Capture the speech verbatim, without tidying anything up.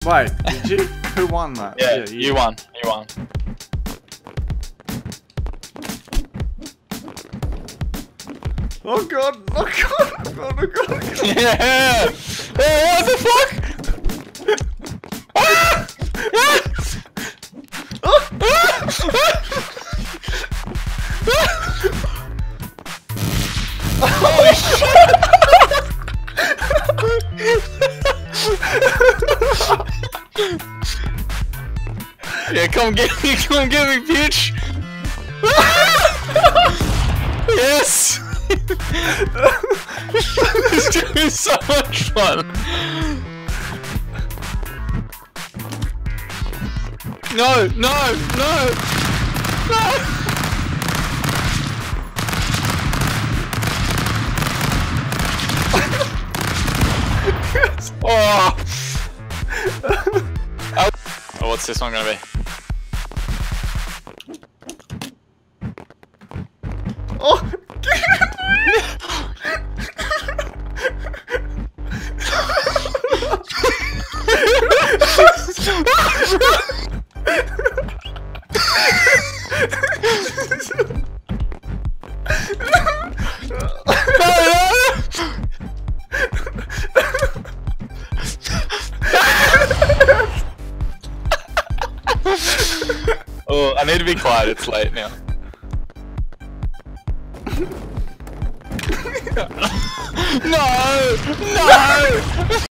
Wait, did you? Who won that? Yeah, yeah you. you won. You won. Oh god! Oh god! Oh god! Oh god! Oh god. Yeah! Oh, what the fuck? Ah! Ah! Oh! Holy shit! Yeah, come get me, come get me, bitch! Yes! This game is so much fun! No, no, no! No! Oh! Oh, what's this one gonna be? Oh! Oh, I need to be quiet, it's late now. No! No!